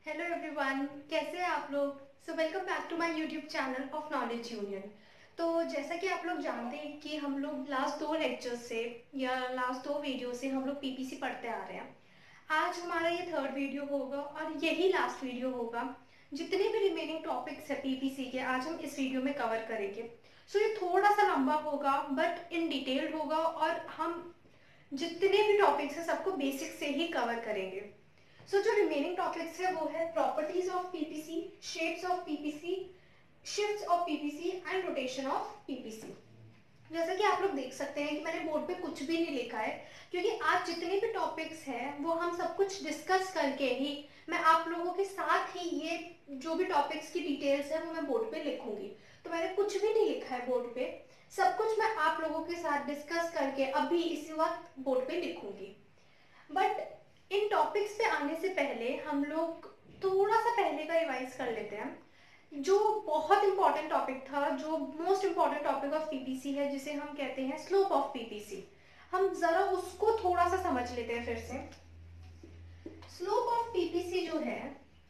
Hello everyone, कैसे हैं आप लोग। So welcome back to my YouTube channel of knowledge union. तो जैसा कि आप लोग जानते हैं कि हम लोग लास्ट दो लेक्चर्स से या लास्ट दो वीडियो से हम लोग पीपीसी पढ़ते आ रहे हैं। आज हमारा ये थर्ड वीडियो होगा और यही लास्ट वीडियो होगा। जितने भी रिमेनिंग टॉपिक्स है पीपीसी के आज हम इस वीडियो में कवर करेंगे। सो ये थोड़ा सा लंबा होगा बट इन डिटेल होगा और हम जितने भी टॉपिक्स हैं सबको बेसिक से ही कवर करेंगे। जो रिमेनिंग टॉपिक्स है वो है properties of PPC, shapes of PPC, shifts of PPC and rotation of PPC. जैसा कि आप लोग देख सकते हैं कि मैंने बोर्ड पे कुछ भी नहीं लिखा है क्योंकि आज जितने भी टॉपिक्स हैं वो हम सब कुछ डिस्कस करके ही मैं आप लोगों के साथ ही ये जो भी टॉपिक्स की डिटेल्स है वो मैं बोर्ड पे लिखूंगी। तो मैंने कुछ भी नहीं लिखा है बोर्ड पे, सब कुछ मैं आप लोगों के साथ डिस्कस करके अभी इसी वक्त बोर्ड पे लिखूंगी। बट इन टॉपिक्स पे आने से पहले हम लोग थोड़ा सा पहले का रिवाइज कर लेते हैं। जो बहुत इंपॉर्टेंट टॉपिक था, जो most important topic of PPC है, जिसे हम कहते हैं स्लोप ऑफ पीपीसी, हम जरा उसको थोड़ा सा समझ लेते हैं फिर से। स्लोप ऑफ पीपीसी जो है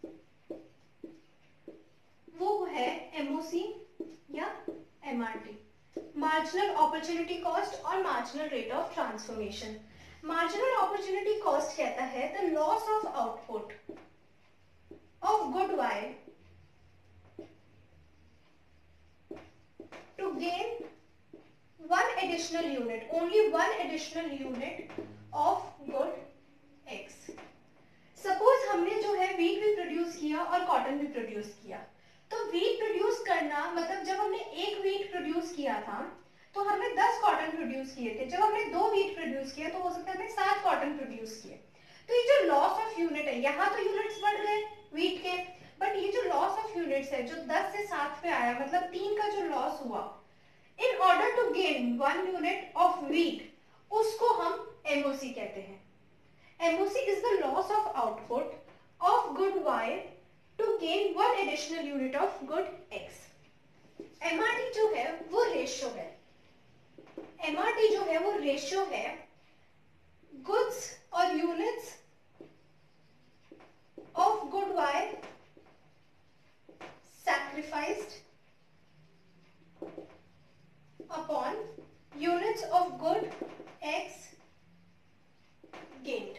वो है एमओसी या एमआरटी, मार्जिनल अपॉर्चुनिटी कॉस्ट और marginal rate of transformation. Marginal opportunity cost कहता है the loss of output of good Y to gain one additional unit, only one additional unit of good X. Suppose हमने जो है wheat भी produce किया और cotton भी प्रोड्यूस किया। तो वीट प्रोड्यूस करना मतलब जब हमने एक वीट प्रोड्यूस किया था तो हमने 10 कॉटन प्रोड्यूस किए थे। जब हमने 2 वीट प्रोड्यूस किया तो हो सकता है हमने 7 कॉटन प्रोड्यूस किए। तो ये जो लॉस ऑफ यूनिट है, यहाँ तो यूनिट्स बढ़ गए वीट के, बट ये जो लॉस ऑफ यूनिट्स है जो 10 से 7 पे आया, मतलब 3 का जो लॉस हुआ in order to gain 1 unit of wheat, उसको हम एमओसी कहते हैं। MOC is the loss of output of good Y to gain 1 additional unit of good X. MRT जो है वो रेशियो है। एमआरटी जो है वो रेशियो है गुड्स और units of good Y sacrificed upon units of good x gained।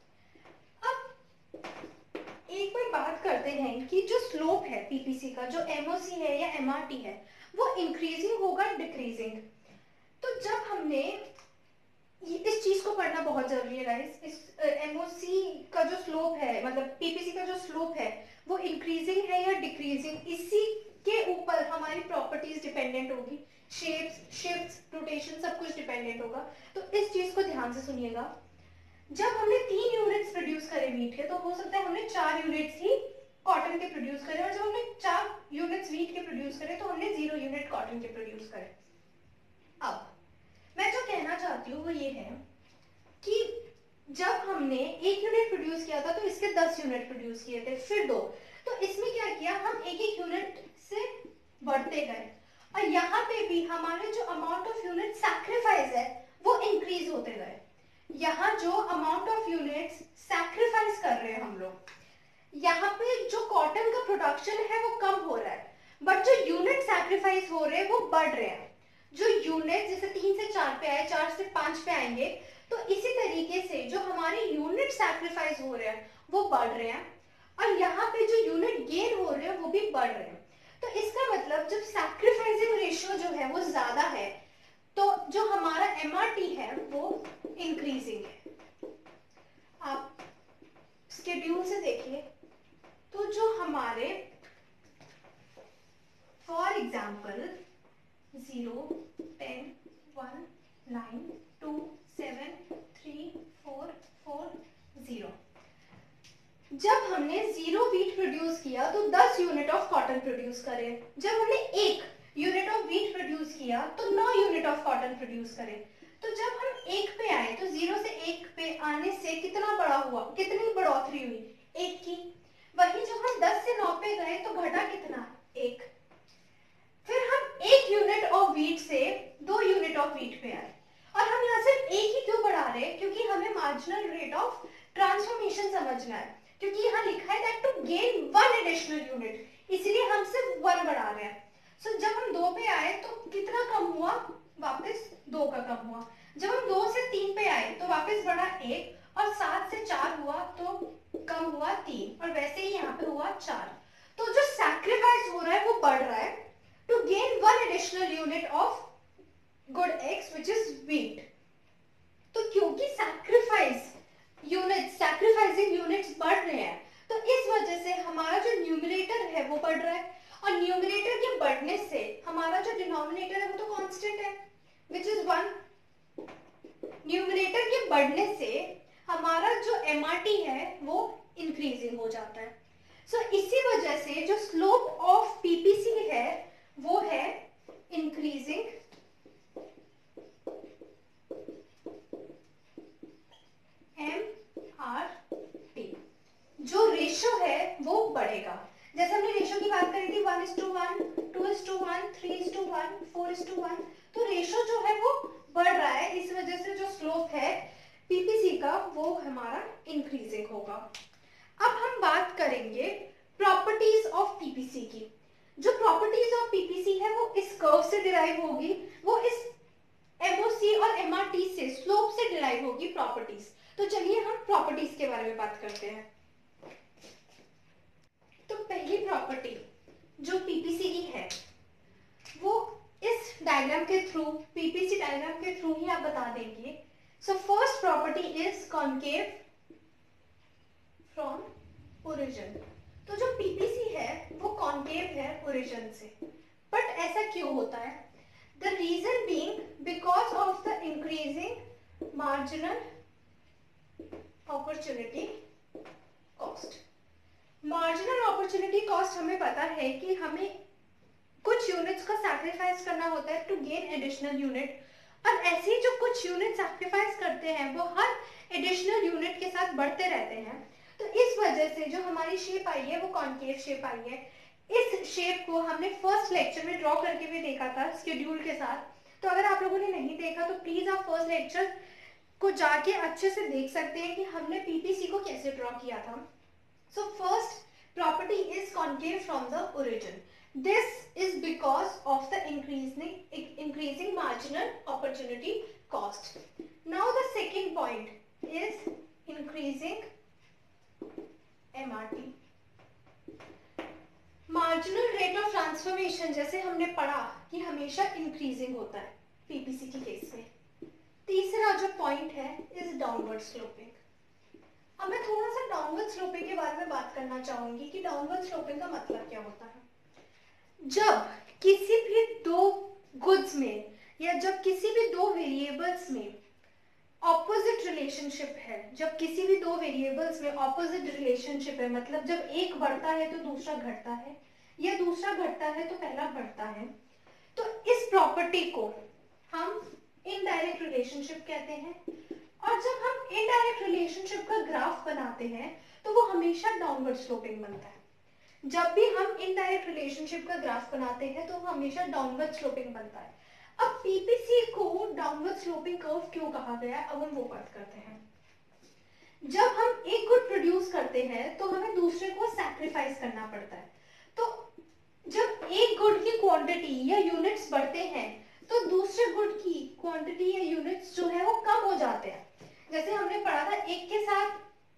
अब एक बार बात करते हैं कि जो स्लोप है पीपीसी का, जो एमओसी है या एमआरटी है, वो इंक्रीजिंग होगा डिक्रीजिंग। तो जब हमने इस चीज को पढ़ना बहुत जरूरी है गाइस। इस एमओसी का जो स्लोप है, मतलब पीपीसी का जो स्लोप है वो इंक्रीजिंग है या डिक्रीजिंग, इसी के ऊपर हमारी प्रॉपर्टीज डिपेंडेंट होगी। शेप्स, शिफ्ट्स, रोटेशन सब कुछ डिपेंडेंट होगा। तो इस चीज को ध्यान से सुनिएगा। जब हमने 3 यूनिट्स प्रोड्यूस करे वीट के तो हो सकता है हमने 4 यूनिट्स ही कॉटन के प्रोड्यूस करे, और जब हमने 4 यूनिट्स वीट के प्रोड्यूस करे तो हमने 0 यूनिट कॉटन के प्रोड्यूस करे। अब मैं जो कहना चाहती हूँ वो ये है कि जब हमने 1 यूनिट प्रोड्यूस किया था तो इसके 10 यूनिट प्रोड्यूस किए थे, फिर 2। तो इसमें क्या किया, हम एक एक यूनिट से बढ़ते गए और यहाँ पे भी हमारे जो अमाउंट ऑफ यूनिट सैक्रिफाइस है वो इंक्रीज होते गए। यहाँ जो अमाउंट ऑफ यूनिट्स सैक्रिफाइस कर रहे हैं हम लोग, यहाँ पे जो कॉटन का प्रोडक्शन है वो कम हो रहा है, बट जो यूनिट सैक्रिफाइस हो रहे हैं वो बढ़ रहे हैं। जो यूनिट जैसे 3 से 4 पे आए, 4 से 5 पे आएंगे, तो इसी तरीके से जो हमारे यूनिट सैक्रिफाइस हो रहे हैं वो बढ़ रहे हैं और यहाँ पे जो यूनिट गेन हो रहे हैं वो भी बढ़ रहे हैं। तो इसका मतलब जब सैक्रिफाइसिंग रेशियो जो है वो ज्यादा है तो जो हमारा एमआरटी है वो इंक्रीजिंग है। आप शेड्यूल से देखिए तो जो हमारे फॉर एग्जांपल 0, 10, 1, 9, 2, 7, 3, 4, 4, 0, जब हमने 0 वीट प्रोड्यूस किया तो 10 यूनिट ऑफ कॉटन प्रोड्यूस करे। जब हमने 1 यूनिट ऑफ वीट प्रोड्यूस किया तो 9 यूनिट ऑफ कॉटन प्रोड्यूस करे। तो जब हम 1 पे आए तो 0 से 1 पे आने से कितना बड़ा हुआ, कितनी बढ़ोतरी हुई, 1 की। वहीं जब हम 10 से 9 पे गए तो घटा कितना, 1। फिर हम 1 यूनिट ऑफ वीट से 2 यूनिट ऑफ वीट पे आए और हम यहाँ से 1 ही क्यों बढ़ा रहे हैं, क्योंकि हमें मार्जिनल रेट ऑफ ट्रांसफॉर्मेशन समझना है। क्योंकि यहाँ लिखा है दैट टू गेन 2 पे आए तो कितना कम हुआ, वापस 2 का कम हुआ। जब हम 2 से 3 पे आए तो वापस बढ़ा 1, और 7 से 4 हुआ तो कम हुआ 3, और वैसे ही यहाँ पे हुआ 4। तो जो सैक्रिफाइस हो रहा है वो बढ़ रहा है to gain 1 additional unit of good X which is wheat. तो क्योंकि सैक्रिफाइसिंग यूनिट्स बढ़ रहे हैं, तो इस वजह से हमारा जो न्यूमरेटर है वो बढ़ रहा है, और न्यूमरेटर के बढ़ने से हमारा जो डिनोमिनेटर है वो तो कांस्टेंट है विच इज 1। न्यूमरेटर के बढ़ने से हमारा जो MRT है वो इंक्रीजिंग हो जाता है। सो इसी वजह से जो स्लोप ऑफ PPC है वो है इंक्रीजिंग MRT। जो रेशो है वो बढ़ेगा। जैसे हमने रेशो की बात करी थी 1:1, 2:1, 3:1, 4:1, तो रेशो जो है वो बढ़ रहा है, इस वजह से जो स्लोप है PPC का वो हमारा इंक्रीजिंग होगा। अब हम बात करेंगे प्रॉपर्टीज ऑफ PPC की। जो प्रॉपर्टीज ऑफ PPC है वो इस कर्व से डिराइव होगी, वो इस MOC और MRT से, स्लोप से डिराइव होगी प्रॉपर्टीज। तो चलिए हम प्रॉपर्टीज के बारे में बात करते हैं। तो पहली प्रॉपर्टी जो PPC की है वो इस डायग्राम के थ्रू, PPC डायग्राम के थ्रू ही आप बता देंगे। So first property is concave from origin. तो जो PPC है वो कॉन्केव है ओरिजिन से, बट ऐसा क्यों होता है? The reason being because of the increasing marginal opportunity cost. मार्जिनल अपॉर्चुनिटी कॉस्ट हमें पता है कि हमें कुछ यूनिट्स का सैक्रिफाइस करना होता है टू गेन एडिशनल यूनिट, और ऐसे ही जो कुछ यूनिट सैक्रिफाइस करते हैं वो हर एडिशनल यूनिट के साथ बढ़ते रहते हैं। तो इस वजह से जो हमारी शेप आई है वो कॉन्केव शेप आई है। इस शेप को हमने फर्स्ट लेक्चर में ड्रॉ करके भी देखा था शेड्यूल के साथ, तो अगर आप लोगों ने नहीं देखा तो प्लीज आप फर्स्ट लेक्चर को जाके अच्छे से देख सकते हैं कि हमने PPC को कैसे ड्रॉ किया था। So first property is concave from the origin. This is because of the increasing marginal opportunity cost. Now the second point is increasing MRT. Marginal rate of transformation जैसे हमने पढ़ा कि हमेशा increasing होता है PPC की केस में। तीसरा जो पॉइंट है is downward sloping. अब मैं थोड़ा सा डाउनवर्ड स्लोपिंग के बारे में बात करना चाहूंगी कि डाउनवर्ड स्लोपिंग का मतलब क्या होता है। जब किसी भी दो गुड्स में या जब किसी भी दो वेरिएबल्स में ऑपोजिट रिलेशनशिप है, जब किसी भी दो वेरिएबल्स में ऑपोजिट रिलेशनशिप है, मतलब जब एक बढ़ता है तो दूसरा घटता है, या दूसरा घटता है तो पहला बढ़ता है, तो इस प्रॉपर्टी को हम इनडायरेक्ट रिलेशनशिप कहते हैं। और जब हम इनडायरेक्ट रिलेशनशिप का ग्राफ बनाते हैं तो वो हमेशा डाउनवर्ड स्लोपिंग बनता है। जब भी हम इनडायरेक्ट रिलेशनशिप का ग्राफ बनाते हैं तो हमेशा डाउनवर्ड स्लोपिंग बनता है। अब PPC को डाउनवर्ड स्लोपिंग कर्व क्यों कहा गया, अब हम वो बात करते हैं। जब हम एक गुड प्रोड्यूस करते हैं तो हमें दूसरे को सैक्रिफाइस करना पड़ता है। तो जब एक गुड की क्वांटिटी या यूनिट्स बढ़ते हैं तो दूसरे गुड की क्वांटिटी या यूनिट्स जो है वो कम हो जाते हैं। जैसे हमने पढ़ा था एक के साथ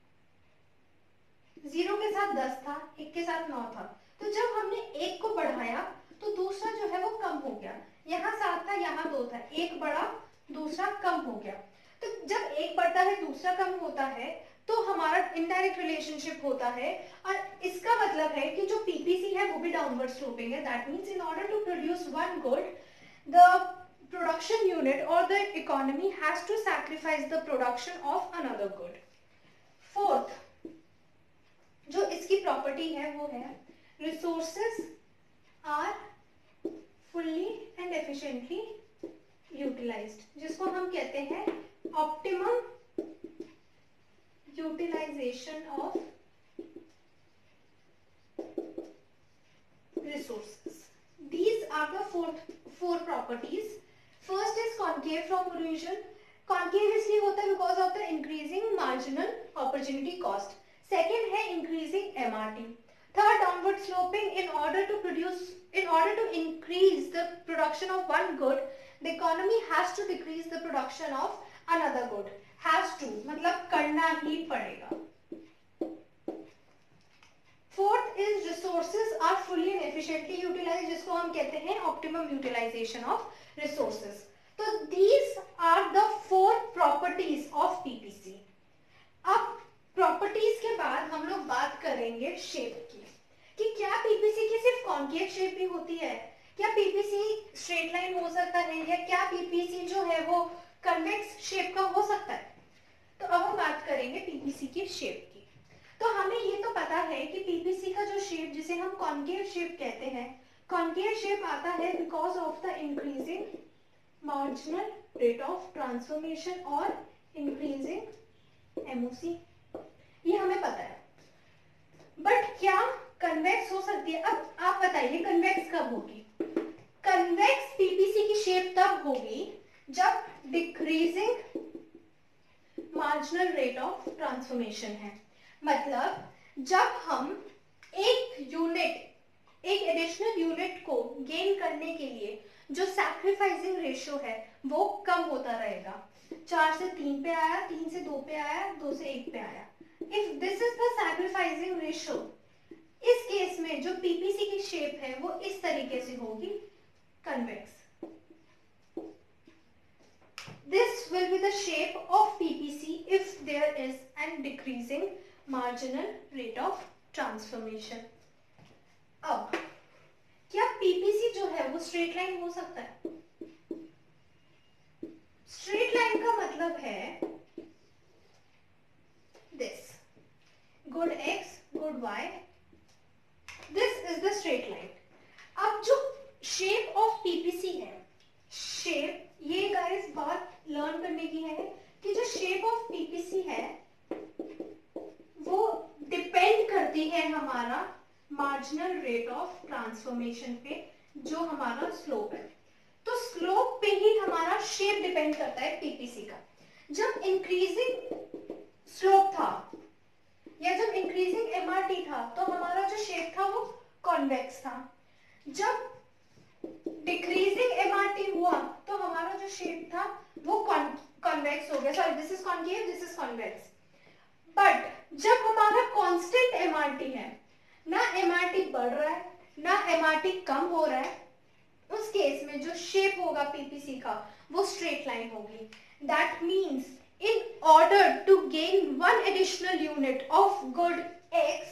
0 के साथ 10 था, एक के साथ 9 था, तो जब हमने एक को बढ़ाया तो दूसरा जो है वो कम हो गया। यहाँ 7 था, यहाँ 2 था, एक बढ़ा दूसरा कम हो गया। तो जब एक बढ़ता है दूसरा कम होता है तो हमारा इनडायरेक्ट रिलेशनशिप होता है, और इसका मतलब है कि जो PPC है वो भी डाउनवर्ड स्लोपिंग है। That means in order to produce one good the production unit or the economy has to sacrifice the production of another good. Fourth, जो इसकी प्रॉपर्टी है वो है resources are fully and efficiently utilized, जिसको हम कहते हैं optimum utilization of resources. These are the four properties. First is concave from origin. Concave इसलिए होता है because of the increasing marginal opportunity cost. Second है increasing MRT. Third, downward sloping in order to increase the production of one good, the economy has to decrease the production of another good. Has to मतलब करना ही पड़ेगा. Fourth is resources are fully and efficiently utilized, जिसको हम कहते हैं optimum utilization of resources. तो these are the four properties of PPC. अब properties के बाद हम लोग बात करेंगे shape की, कि क्या PPC की सिर्फ concave shape ही होती है, क्या PPC straight line हो सकता है, या क्या PPC जो है वो convex shape का हो सकता है. तो अब हम बात करेंगे PPC की shape की. तो हमें ये तो पता है कि PPC का जो shape जिसे हम concave shape कहते हैं, concave shape आता है because of the increasing marginal rate of transformation और increasing MOC. ये हमें पता है. बट क्या कन्वेक्स हो सकती है? अब आप बताइए कन्वेक्स कब होगी? कन्वेक्स पीपीसी की शेप तब होगी जब decreasing marginal rate of transformation है. मतलब जब हम एक एडिशनल यूनिट को गेन करने के लिए जो सैक्रिफाइसिंग रेशियो है वो कम होता रहेगा. 4 से 3 पे आया, 3 से 2 पे आया, 2 से 1 पे आया. If this is the sacrificing ratio, इस केस में जो पीपीसी की शेप है वो इस तरीके से होगी, convex. This will be the shape of PPC if there is an decreasing marginal rate of transformation. अब क्या PPC जो है वो straight line हो सकता है? Straight line का मतलब है this. Good x, good y. This is the straight line. अब जो shape of PPC है, shape, ये guys बात learn करने की है कि जो shape of PPC है वो depend करती है हमारा marginal rate of transformation पे, जो हमारा slope है. तो slope पे ही हमारा shape depend करता है PPC का. जब increasing slope था या जब इंक्रीजिंग MRT था तो हमारा जो शेप था वो कॉन्वेक्स था. जब डिक्रीजिंग MRT हुआ तो हमारा जो शेप था वो कॉन्वेक्स हो गया. Sorry, this is concave, this is convex. But जब हमारा कांस्टेंट MRT है, ना MRT बढ़ रहा है ना MRT कम हो रहा है, उस केस में जो शेप होगा PPC का वो स्ट्रेट लाइन होगी. That means in order to gain one additional unit of good x,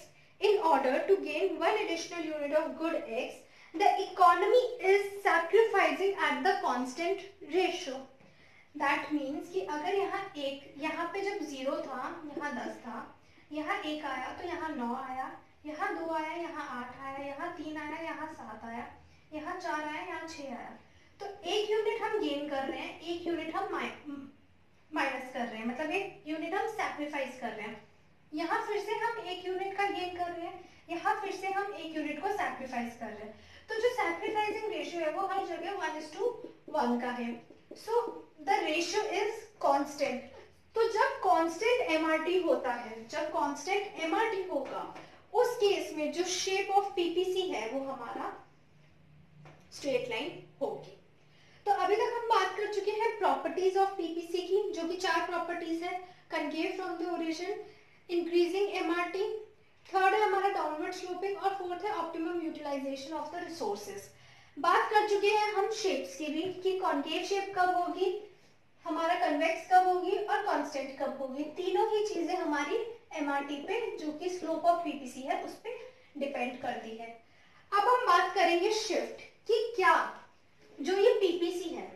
the economy is sacrificing at the constant ratio. That means कि अगर यहाँ पे जब 0 था, यहाँ 10 था, यहाँ 1 आया तो यहाँ 9 आया, यहाँ 2 आया, यहाँ 8 आया, यहाँ 3 आया, यहाँ 7 आया, यहाँ 4 आया, यहाँ 6 आया. तो एक यूनिट हम गेन कर रहे हैं, एक यूनिट हम माइनस कर रहे हैं, मतलब एक यूनिट हम सैक्रिफाइस कर रहे हैं. यहाँ फिर से हम एक यूनिट का गेन कर रहे हैं, यहाँ फिर से हम एक यूनिट को सैक्रिफाइस कर रहे हैं. तो जो सैक्रिफाइसिंग रेशियो है वो हर जगह 1:1 का है. So the ratio is constant. तो जब कांस्टेंट MRT होता है, जब कांस्टेंट MRT होगा, उस केस में जो शेप ऑफ PPC है वो हमारा स्ट्रेट लाइन होगी. तो अभी तक हम बात कर चुके हैं प्रॉपर्टीज ऑफ पीपीसी की, जो कि 4 प्रॉपर्टीज है. कनकेव फ्रॉम द ओरिजिन, इंक्रीजिंग MRT, थर्ड है हमारा डाउनवर्ड स्लोपिंग, और फोर्थ है optimum utilization of the resources. बात कर चुके हैं हम शेप्स की भी, कि कॉन्केव शेप कब होगी, हमारा कन्वेक्स कब होगी और कांस्टेंट कब होगी. तीनों ही चीजें हमारी MRT पे, जो कि स्लोप ऑफ पीपीसी है, उस पे डिपेंड करती है. अब हम बात करेंगे शिफ्ट, कि क्या जो ये पीपीसी है,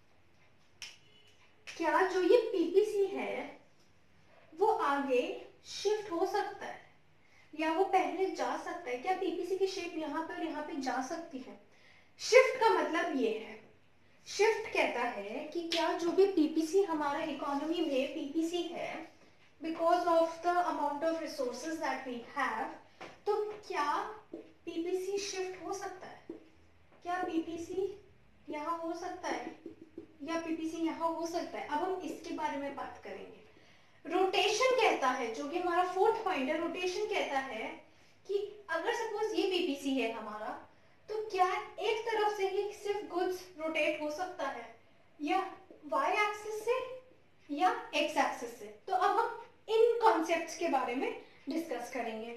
क्या जो ये पीपीसी है वो आगे शिफ्ट हो सकता है या वो पहले जा सकता है? क्या पीपीसी की शेप यहाँ पे और यहाँ पे जा सकती है? शिफ्ट का मतलब ये है, शिफ्ट कहता है कि क्या जो भी पीपीसी हमारा इकोनॉमी में पीपीसी है, because of the amount of resources that we have, तो क्या पीपीसी शिफ्ट हो सकता है? क्या पीपीसी यहाँ हो सकता है या पीपीसी यहाँ हो सकता है? अब हम इसके बारे में बात करेंगे. रोटेशन कहता है, जो कि हमारा फोर्थ पॉइंट है, रोटेशन कहता है कि अगर सपोज ये पीपीसी है हमारा, तो क्या एक तरफ से ही सिर्फ गुड्स सकता है, या वाई एक्सिस से या एक्स एक्सिस से। तो अब हम इन कॉन्सेप्ट्स के बारे में डिस्कस करेंगे।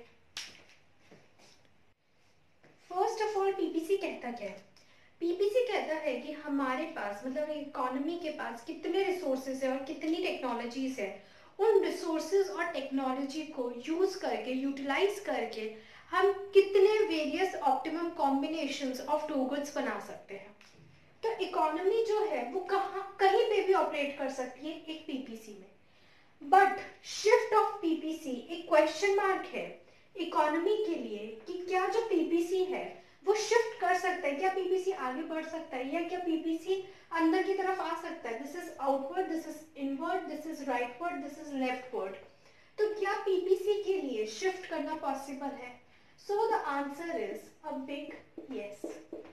फर्स्ट ऑफ ऑल पीपीसी कहता क्या है? पीपीसी कहता है कि हमारे पास मतलब इकोनॉमी के पास कितने रिसोर्सेज है और कितनी टेक्नोलॉजीज है, उन रिसोर्सेज और टेक्नोलॉजी को यूज करके, यूटिलाइज करके हम कितने various optimum combinations of two goods बना सकते हैं। तो इकोनॉमी जो है वो कहीं पे भी ऑपरेट कर सकती है एक पीपीसी में। बट शिफ्ट ऑफ पीपीसी एक क्वेश्चन मार्क है इकोनॉमी के लिए कि क्या जो पीपीसी है वो शिफ्ट कर सकता है, क्या पीपीसी आगे बढ़ सकता है, या क्या पीपीसी अंदर की तरफ आ सकता है। This is outward, this is inward, this is rightward, this is leftward. तो क्या पीपीसी के लिए शिफ्ट करना पॉसिबल है? So the answer is a big yes.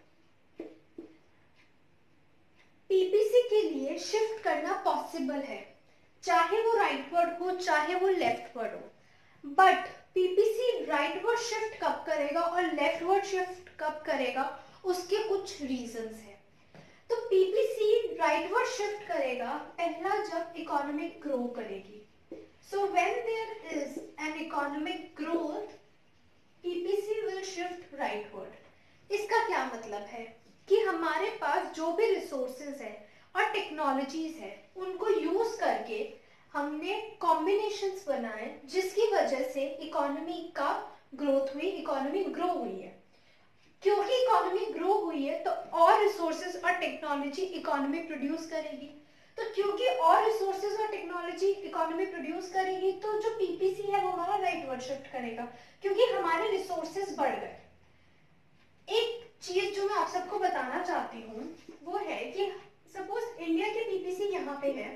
PPC के लिए शिफ्ट करना पॉसिबल है, चाहे वो राइटवर्ड हो चाहे वो लेफ्टवर्ड हो। बट पीपीसी राइटवर्ड शिफ्ट कब करेगा और लेफ्टवर्ड शिफ्ट कब करेगा, उसके कुछ रीजंस हैं। तो पीपीसी राइटवर्ड शिफ्ट करेगा पहला जब इकोनॉमिक ग्रो करेगी। So when there is an economic growth PPC will shift rightward. इसका क्या मतलब है कि हमारे पास जो भी रिसोर्सेज है और टेक्नोलॉजीज है उनको यूज करके हमने कॉम्बिनेशंस बनाए जिसकी वजह से इकोनॉमी का ग्रोथ हुई, इकोनॉमी ग्रो हुई है। क्योंकि इकोनॉमी ग्रो हुई है तो और रिसोर्सेज और टेक्नोलॉजी इकोनॉमी प्रोड्यूस करेगी। तो क्योंकि और रिसोर्सेज और टेक्नोलॉजी इकोनॉमी प्रोड्यूस करेगी तो जो पीपीसी है वो हमारा राइटवर्ड शिफ्ट करेगा क्योंकि हमारे रिसोर्सेज बढ़ गए। एक चीज जो मैं आप सबको बताना चाहती हूँ वो है कि सपोज इंडिया के पीपीसी यहाँ पे है,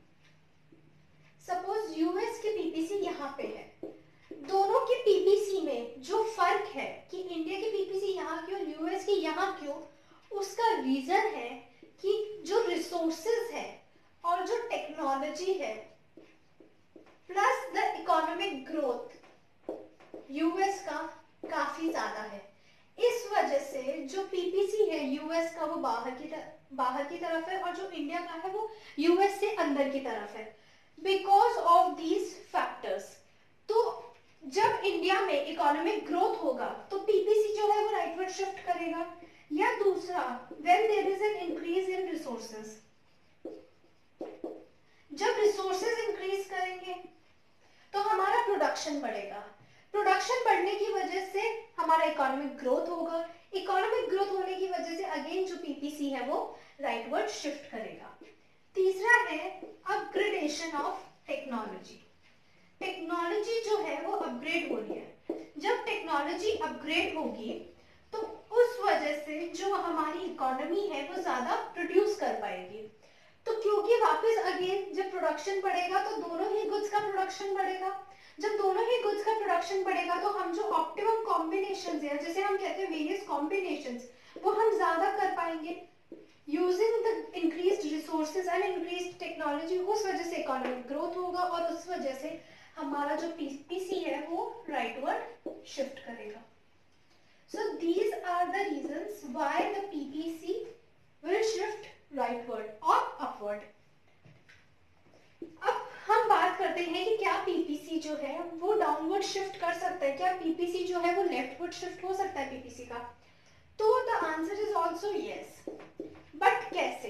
सपोज यूएस के पीपीसी यहाँ पे है, दोनों के पीपीसी में जो फर्क है कि इंडिया के पीपीसी यहाँ क्यों, यूएस के यहाँ क्यों, उसका रीजन है कि जो रिसोर्सेज है और जो टेक्नोलॉजी है plus the economic growth US का काफी ज्यादा है। इस वजह से जो पीपीसी है यूएस का वो बाहर की तरफ है और जो इंडिया का है वो यूएस से अंदर की तरफ है, बिकॉज ऑफ दीज फैक्टर्स। तो जब इंडिया में इकोनॉमिक ग्रोथ होगा तो पीपीसी जो है वो राइटवर्ड शिफ्ट करेगा। या दूसरा, when there is an increase in resources, जब रिसोर्सेज इंक्रीज करेंगे तो हमारा प्रोडक्शन बढ़ेगा, प्रोडक्शन बढ़ने की वजह से हमारा इकोनॉमिक ग्रोथ होगा, इकोनॉमिक ग्रोथ होने की वजह से अगेन जो पीपीसी है वो राइटवर्ड शिफ्ट करेगा। तीसरा है अपग्रेडेशन ऑफ टेक्नोलॉजी। टेक्नोलॉजी जो है वो अपग्रेड हो रही है, जब टेक्नोलॉजी अपग्रेड होगी तो उस वजह से जो हमारी इकोनॉमी है वो ज्यादा प्रोड्यूस कर पाएगी। तो क्योंकि वापस अगेन जब प्रोडक्शन बढ़ेगा तो दोनों ही गुड्स का प्रोडक्शन बढ़ेगा, जब दोनों ही गुड्स का प्रोडक्शन बढ़ेगा तो हम जो ऑप्टिमम कॉम्बिनेशंस है, जैसे हम कहते हैं वेरियस कॉम्बिनेशंस, वो हम ज्यादा कर पाएंगे using the increased resources and increased technology. उस वजह से इकोनॉमिक ग्रोथ होगा और उस वजह से हमारा जो पीपीसी है वो राइटवर्ड शिफ्ट करेगा। So these are the reasons why the PPC will shift rightward और अपवर्ड। अब हम बात करते हैं कि क्या पीपीसी जो है वो डाउनवर्ड शिफ्ट कर सकता है, क्या पीपीसी जो है वो लेफ्टवर्ड शिफ्ट हो सकता है पीपीसी का? तो the answer is also yes. But कैसे?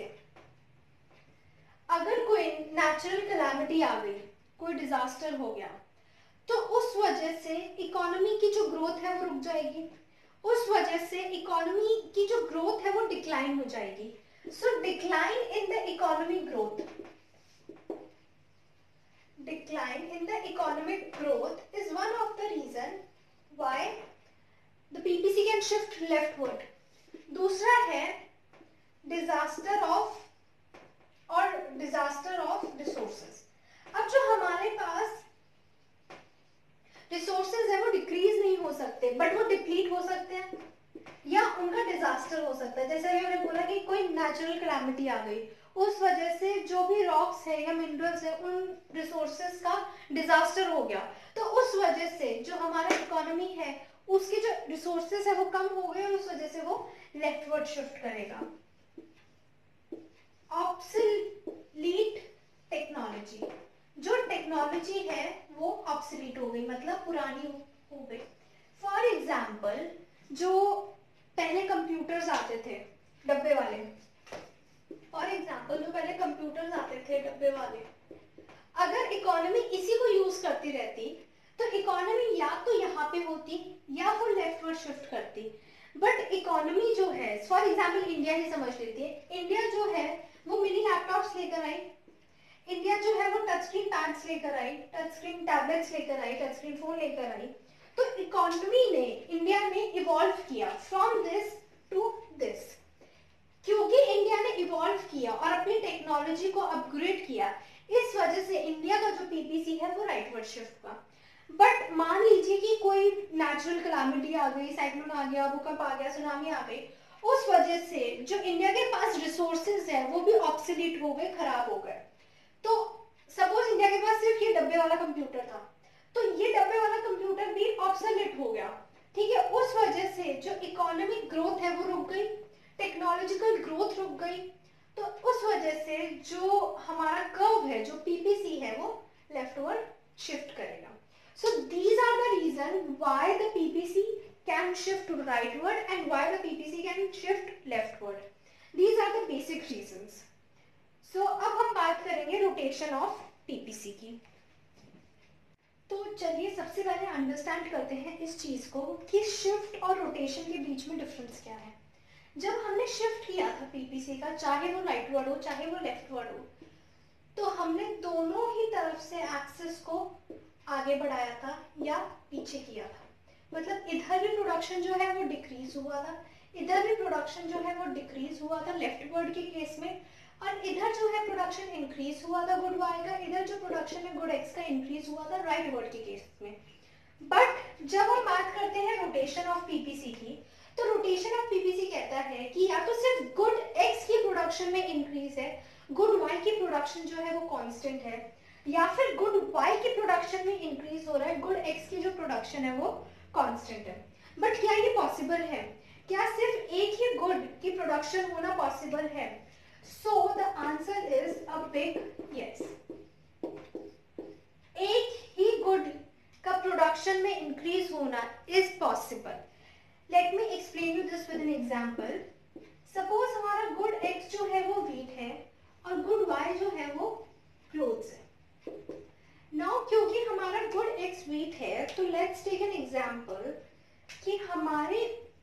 अगर कोई नेचुरल कैलामिटी आ गई, कोई डिजास्टर हो गया, तो उस वजह से इकोनॉमी की जो ग्रोथ है वो रुक जाएगी, उस वजह से इकोनॉमी की जो ग्रोथ है वो डिक्लाइन हो जाएगी। So decline in the economic growth, decline in the economic growth is one of the reason why the PPC can shift leftward. दूसरा है disaster of resources। अब जो हमारे पास रिसोर्सेज है वो डिक्रीज नहीं हो सकते बट वो डिप्लीट हो सकते हैं या उनका डिजास्टर हो सकता है। जैसे हमने बोला कि कोई नेचुरल कैलामिटी आ गई, उस वजह से जो भी रॉक्स है या मिनरल्स है उन रिसोर्सेज का डिजास्टर हो गया, तो उस वजह से जो हमारा इकोनॉमी है उसके जो रिसोर्सेज है वो कम हो गए और उस वजह से वो लेफ्टवर्ड शिफ्ट करेगा। टेक्नोलॉजी, जो टेक्नोलॉजी है वो ऑब्सोलीट हो गई, मतलब पुरानी हो गई। फॉर एग्जाम्पल, जो पहले कंप्यूटर्स आते थे डब्बे वाले, फॉर एग्जाम्पल जो पहले कंप्यूटर्स आते थे डब्बे वाले, अगर इकोनॉमी इसी को यूज करती रहती तो इकोनॉमी या तो यहाँ पे होती या वो लेफ्टवर्ड शिफ्ट करती। बट इकोनॉमी जो है, फॉर एग्जाम्पल इंडिया ही समझ लेती है, इंडिया जो है वो मिनी लैपटॉप्स लेकर आई, इंडिया जो है वो टच स्क्रीन पैड्स लेकर आई, टच स्क्रीन टैबलेट्स लेकर आई, टच स्क्रीन फोन लेकर आई। तो इकोनॉमी ने, इंडिया ने इवॉल्व किया फ्रॉम दिस टू दिस, क्योंकि इंडिया ने इवॉल्व किया और अपनी टेक्नोलॉजी को अपग्रेड किया, इस वजह से इंडिया का जो पीपीसी है वो राइटवर्ड शिफ्ट हुआ। बट मान लीजिए कि कोई नेचुरल कैलामिटी आ गई, साइक्लोन आ गया, भूकंप आ गया, सुनामी आ गई, उस वजह से जो इंडिया के पास रिसोर्सेज है वो भी ऑब्सोलीट हो गए, खराब हो गए। तो सपोज इंडिया के पास सिर्फ ये डब्बे वाला कंप्यूटर था, तो ये डब्बे वाला कंप्यूटर भी ऑब्सोलीट हो गया, ठीक है। उस वजह से जो इकोनॉमिक ग्रोथ है वो रुक गई, टेक्नोलॉजिकल ग्रोथ रुक गई। तो उस वजह से जो हमारा कर्व है, जो पीपीसी है, वो लेफ्टवर्ड शिफ्ट करेगा। So these are the reason why the PPC can shift rightward and why the PPC can shift leftward. These are the basic reasons. So अब हम बात करेंगे रोटेशन ऑफ PPC की। तो चलिए सबसे पहले अंडरस्टैंड करते हैं इस चीज को कि शिफ्ट और रोटेशन के बीच में डिफरेंस क्या है। जब हमने शिफ्ट किया था पीपीसी का, चाहे वो राइटवर्ड हो चाहे वो लेफ्टवर्ड हो, तो हमने दोनों ही तरफ से एक्सिस को आगे बढ़ाया था या पीछे किया था। मतलब इधर भी प्रोडक्शन जो है वो डिक्रीज हुआ था, इधर भी प्रोडक्शन जो है वो डिक्रीज हुआ था लेफ्टवर्ड के केस में, और इधर जो है प्रोडक्शन इंक्रीज हुआ था गुड वाई का, इधर जो प्रोडक्शन है गुड एक्स का इंक्रीज हुआ था राइटवर्ड के केस में। बट जब हम बात करते हैं रोटेशन ऑफ पीपीसी की, तो रोटेशन ऑफ पीपीसी कहता है कि या तो सिर्फ गुड एक्स की प्रोडक्शन में इंक्रीज है, गुड वाई की प्रोडक्शन जो है वो कांस्टेंट है, या फिर गुड वाई की प्रोडक्शन में इंक्रीज हो रहा है, गुड एक्स की जो प्रोडक्शन है वो कांस्टेंट है। बट क्या ये पॉसिबल है? क्या सिर्फ एक ही गुड की प्रोडक्शन होना पॉसिबल है? So the answer is a big yes. एक ही गुड का प्रोडक्शन में इंक्रीज होना is possible. Let me explain you this with an example. Suppose हमारा गुड एक्स जो है वो वीट है और गुड वाई जो है वो क्लोथ्स है। नाउ क्योंकि हमारा गुड एक्स वीट है, तो लेट्स टेक एन एग्जांपल कि हमारे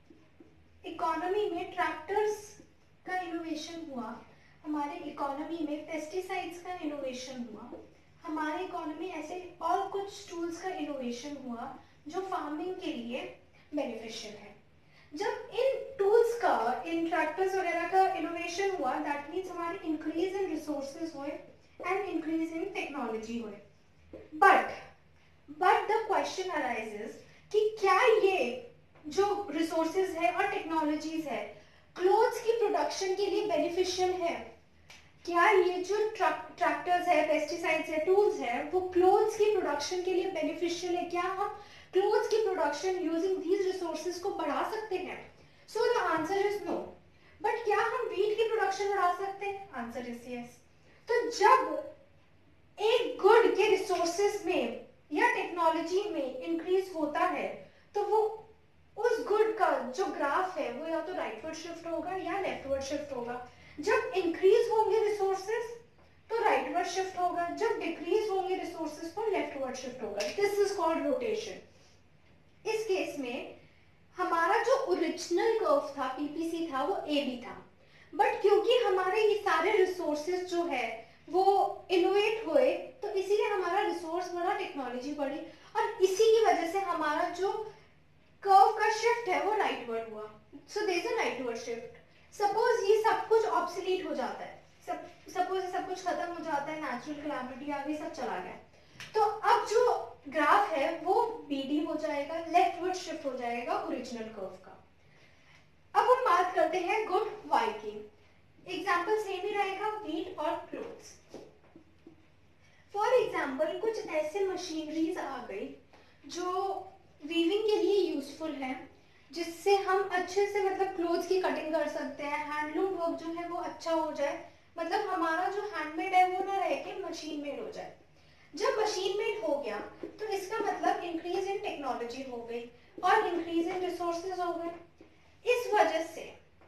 इकोनॉमी में ट्रैक्टर्स का इनोवेशन हुआ, हमारे इकोनॉमी में पेस्टिसाइड्स का इनोवेशन हुआ, हमारे इकोनॉमी ऐसे और कुछ टूल्स का इनोवेशन हुआ जो फार्मिंग के लिए बेनिफिशियल है। जब इन टूल्स का, इन ट्रैक्टर्स वगैरह का इनोवेशन हुआ, दैट मीन्स हमारे इंक्रीज इन रिसोर्सेज हुए एंड इंक्रीज इन टेक्नोलॉजी हुए। बट द क्वेश्चन अराइजेस कि क्या ये जो रिसोर्सेज है और टेक्नोलॉजीज है क्लोथ्स की प्रोडक्शन के लिए बेनिफिशियल है? क्या ये जो ट्रैक्टर्स है, पेस्टिसाइड्स है, टूल्स है, वो क्लोथ्स की प्रोडक्शन के लिए बेनिफिशियल है? क्या हम क्लोथ्स की प्रोडक्शन यूजिंग दीज रिसोर्सेज को बढ़ा सकते हैं? So the answer is no. But क्या हम वीट की प्रोडक्शन बढ़ा सकते हैं? Answer is yes. तो जब एक गुड के रिसोर्सेज में या टेक्नोलॉजी में इंक्रीज होता है, तो वो उस गुड का जो ग्राफ है वो या तो राइटवर्ड शिफ्ट होगा या लेफ्टवर्ड शिफ्ट होगा। जब इंक्रीज होंगे रिसोर्सेज तो राइटवर्ड शिफ्ट होगा, जब डिक्रीज होंगे रिसोर्सेज तो लेफ्टवर्ड शिफ्ट होगा। This is called rotation. इस केस में हमारा जो ओरिजिनल कर्व था, पीपीसी था, वो ए बी था। बट क्योंकि हमारे ये सारे रिसोर्सेज जो है वो इनोवेट हुए, तो इसीलिए हमारा रिसोर्स बढ़ा, टेक्नोलॉजी बढ़ी, और इसी की वजह से हमारा जो कर्व का शिफ्ट है वो राइटवर्ड हुआ। So there is a rightward shift. Suppose ये सब कुछ ऑब्सोलीट हो जाता है, सपोज सब कुछ खत्म हो जाता है, नेचुरल कैलामिटी आ गई, सब चला गया, तो अब जो ग्राफ है वो बीडी हो जाएगा, लेफ्टवर्ड शिफ्ट हो जाएगा ओरिजिनल कर्व का। अब हम बात करते हैं गुड वाई की। एग्जाम्पल सेम ही रहेगा, वीट और क्लोथ्स। फॉर एग्जाम्पल कुछ ऐसे मशीनरीज आ गई जो वीविंग के लिए यूजफुल है, जिससे हम अच्छे से मतलब क्लोथ्स की कटिंग कर सकते हैं, हैंडलूम वर्क जो है वो अच्छा हो जाए, मतलब हमारा जो हैंडमेड है वो ना रह के मशीन मेड हो जाए। जब मशीन मेड हो गया तो इसका मतलब इंक्रीज इन टेक्नोलॉजी हो गई और इंक्रीज इन रिसोर्सेज हो गए। इस वजह से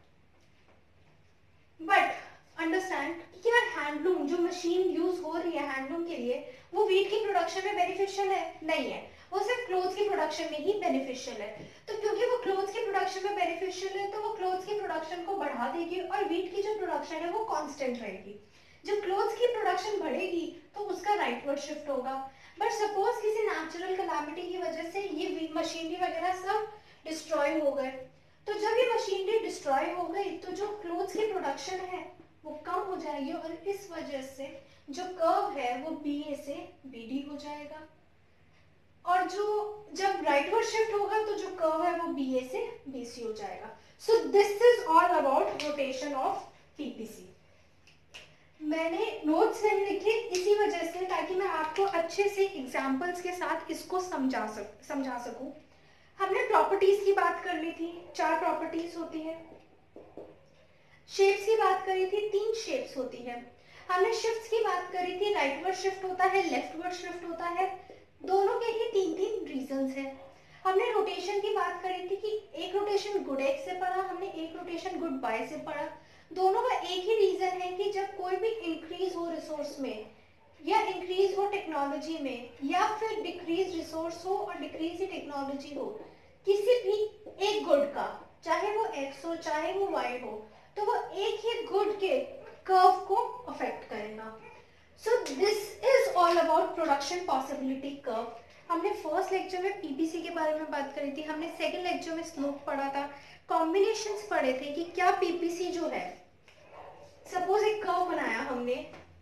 बट अंडरस्टैंड कि यार हैंडलूम जो मशीन यूज हो रही है हैंडलूम के लिए वो वीट की प्रोडक्शन में बेनिफिशियल है नहीं है, वो सिर्फ क्लोथ्स की प्रोडक्शन में ही बेनिफिशियल है। तो क्योंकि वो क्लोथ्स की प्रोडक्शन में बेनिफिशियल है तो वो क्लोथ्स की प्रोडक्शन को बढ़ा देगी और वीट की जो प्रोडक्शन है वो कांस्टेंट रहेगी। जब क्लोथ्स की प्रोडक्शन बढ़ेगी तो उसका राइटवर्ड शिफ्ट होगा। बट सपोज किसी नेचुरल कैलामिटी की वजह से ये मशीनरी वगैरह सब डिस्ट्रॉय हो गए, तो जब ये मशीनरी डिस्ट्रॉय हो गई तो जो क्लोथ्स की प्रोडक्शन है वो कम हो जाएगी और इस वजह से जो कर्व है वो बी ए से बी डी हो जाएगा। और जो जब राइटवर्ड शिफ्ट होगा तो जो कर्व है वो बी ए से बी सी हो जाएगा। So this is all about rotation of PPC. मैंने नोट्स नहीं लिखे इसी वजह से ताकि मैं आपको अच्छे से एग्जांपल्स के साथ इसको समझा सकूं। हमने प्रॉपर्टीज की बात कर ली थी, 4 प्रॉपर्टीज होती है। शेप्स की बात करी थी, 3 शेप्स होती है। हमने शिफ्ट्स की बात करी थी, राइटवर्ड शिफ्ट होता है, लेफ्टवर्ड शिफ्ट होता है, दोनों के ही 3-3 रीजंस हैं। हमने रोटेशन की बात करी थी कि एक रोटेशन गुड एक्स से पढ़ा, हमने एक रोटेशन गुड बाय से पढ़ा। दोनों का एक ही रीजन है कि जब कोई भी इंक्रीज हो रिसोर्स में या इंक्रीज हो टेक्नोलॉजी में या फिर डिक्रीज रिसोर्स हो और डिक्रीज ही टेक्नोलॉजी हो, किसी भी एक गुड का चाहे वो एक्स हो चाहे वो वाई हो तो वो एक ही गुड के कर्व को अफेक्ट करेगा। So this is all about production possibility curve. हमने फर्स्ट लेक्चर में पीपीसी के बारे में बात करी थी, हमने सेकंड लेक्चर में स्लोप पढ़ा था, कॉम्बिनेशंस पढ़े थे कि क्या पीपीसी जो है, सपोज एक कर्व बनाया हमने,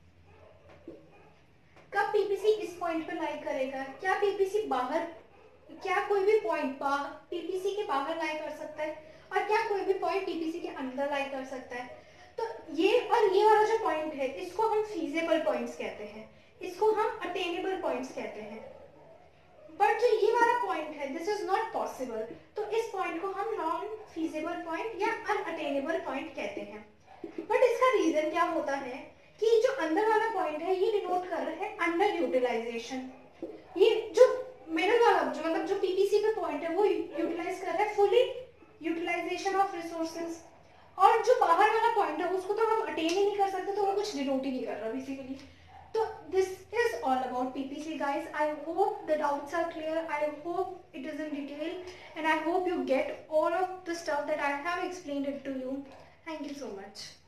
कब पीपीसी इस पॉइंट पर लाई करेगा, क्या पीपीसी बाहर, क्या कोई भी पॉइंट पीपीसी के बाहर लाई कर सकता है और क्या कोई भी पॉइंट पीपीसी के अंदर लाई कर सकता है। तो ये और ये वाला जो पॉइंट है इसको हम फीजेबल पॉइंट्स कहते हैं, इसको हम अटेनेबल पॉइंट्स कहते हैं। बट जो ये वाला पॉइंट है दिस इज नॉट पॉसिबल, तो इस पॉइंट को हम नॉन फीजेबल पॉइंट या अनअटेनेबल पॉइंट कहते हैं। बट इसका रीजन क्या होता है कि जो अंदर वाला पॉइंट है ये डिनोट कर रहा है अंडर यूटिलाइजेशन, ये जो मिडल वाला जो मतलब जो पीपीसी पे पॉइंट है वो यूटिलाइज कर रहा है फुली यूटिलाइजेशन ऑफ रिसोर्सेज, और जो बाहर वाला पॉइंट है उसको तो हम अटेन ही नहीं कर सकते, तो वो कुछ डिनोट ही नहीं कर रहा बेसिकली। तो this is all about PPC guys. I hope the doubts are clear, I hope it is in detail and I hope you get all of the stuff that I have explained it to you. Thank you so much.